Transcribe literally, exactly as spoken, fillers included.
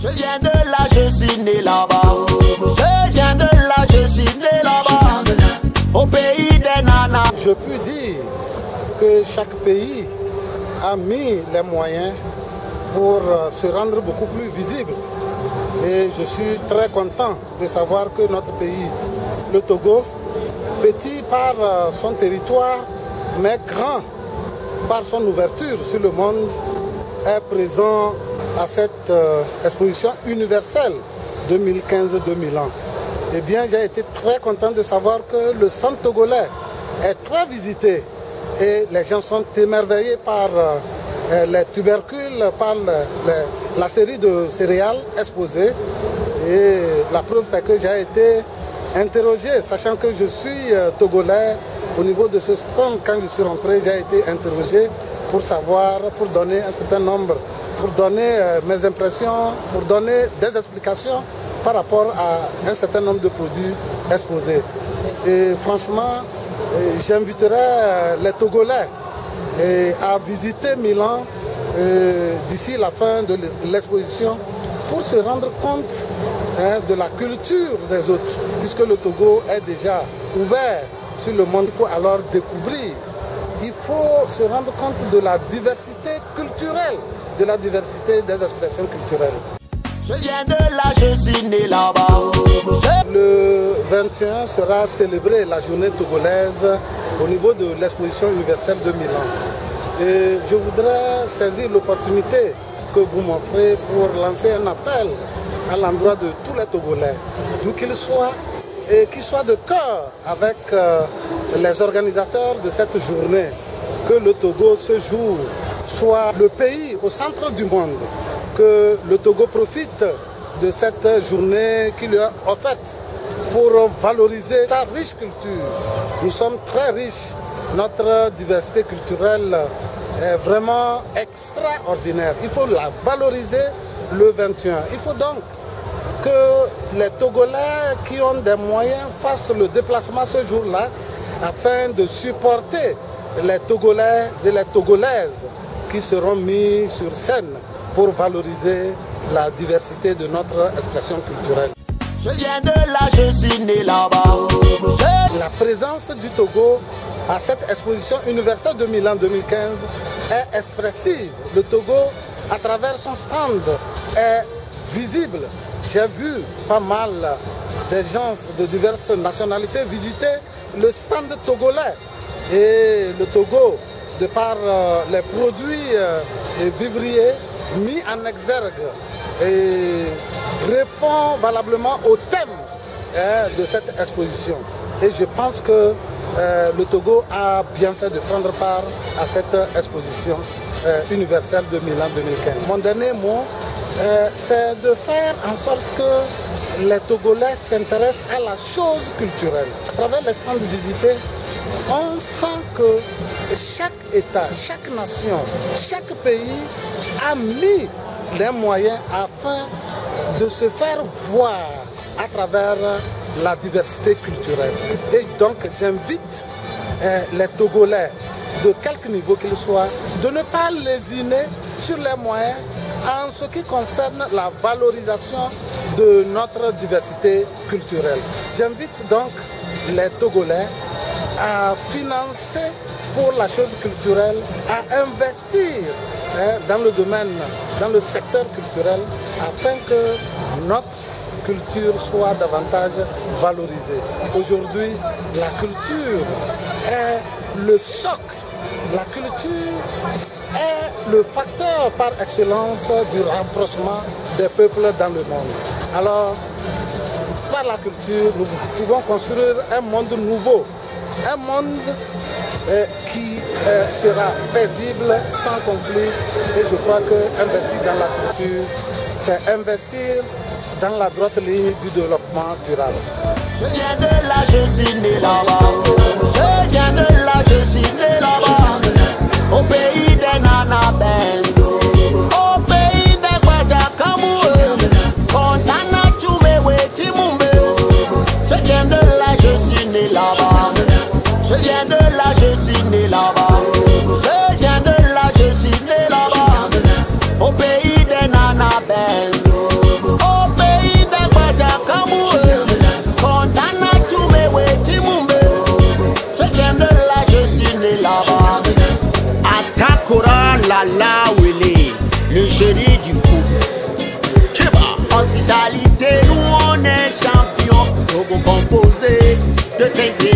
Je viens de là, je suis né là-bas. Je viens de là, je suis né là-bas. Au pays des nanas. Je peux dire que chaque pays a mis les moyens pour se rendre beaucoup plus visible. Et je suis très content de savoir que notre pays, le Togo, petit par son territoire, mais grand par son ouverture sur le monde, est présent à cette euh, exposition universelle deux mille quinze deux mille un. Eh bien, j'ai été très content de savoir que le stand togolais est très visité et les gens sont émerveillés par euh, les tubercules, par le, le, la série de céréales exposées. Et la preuve, c'est que j'ai été interrogé, sachant que je suis euh, togolais. Au niveau de ce stand, quand je suis rentré, j'ai été interrogé pour savoir, pour donner un certain nombre, pour donner euh, mes impressions, pour donner des explications par rapport à un certain nombre de produits exposés. Et franchement, euh, j'inviterai euh, les Togolais euh, à visiter Milan euh, d'ici la fin de l'exposition pour se rendre compte hein, de la culture des autres, puisque le Togo est déjà ouvert sur le monde. Il faut alors découvrir, il faut se rendre compte de la diversité culturelle, de la diversité des expressions culturelles. Je viens de là, je suis né là-bas. Le vingt et un sera célébrée la journée togolaise au niveau de l'exposition universelle de Milan. Et je voudrais saisir l'opportunité que vous m'offrez pour lancer un appel à l'endroit de tous les Togolais, d'où qu'ils soient, et qu'ils soient de cœur avec euh, les organisateurs de cette journée, que le Togo ce jour soit le pays au centre du monde, que le Togo profite de cette journée qui lui est offerte pour valoriser sa riche culture. Nous sommes très riches, notre diversité culturelle est vraiment extraordinaire. Il faut la valoriser le vingt et un. Il faut donc que les Togolais qui ont des moyens fassent le déplacement ce jour-là afin de supporter les Togolais et les Togolaises qui seront mis sur scène pour valoriser la diversité de notre expression culturelle. Je viens de là, je suis né là-bas. La présence du Togo à cette exposition universelle de Milan deux mille quinze est expressive. Le Togo, à travers son stand, est visible. J'ai vu pas mal de gens de diverses nationalités visiter le stand togolais. Et le Togo, de par euh, les produits euh, et vivriers mis en exergue, et répond valablement au thème hein, de cette exposition. Et je pense que euh, le Togo a bien fait de prendre part à cette exposition euh, universelle de Milan deux mille quinze. Mon dernier mot, euh, c'est de faire en sorte que les Togolais s'intéressent à la chose culturelle. À travers les stands visités, on sent que chaque État, chaque nation, chaque pays a mis les moyens afin de se faire voir à travers la diversité culturelle. Et donc j'invite euh, les Togolais, de quelque niveau qu'ils soient, de ne pas lésiner sur les moyens en ce qui concerne la valorisation de notre diversité culturelle. J'invite donc les Togolais à financer pour la chose culturelle, à investir hein, dans le domaine, dans le secteur culturel, afin que notre culture soit davantage valorisée. Aujourd'hui, la culture est le socle, la culture est le facteur par excellence du rapprochement des peuples dans le monde. Alors, par la culture, nous pouvons construire un monde nouveau, un monde euh, qui euh, sera paisible, sans conflit. Et je crois qu'investir dans la culture, c'est investir dans la droite ligne du développement durable. Je viens de là, je suis né là-bas. Je viens de là, je suis né là-bas. Au pays des nanabelles, au pays des Guajakamou, Fontana Choumewe Chimumbe. Je viens de là, je suis né là-bas. Je viens de là, je suis né là-bas. Je viens de là, je suis né là-bas. Au pays des nanabelles. cinqué.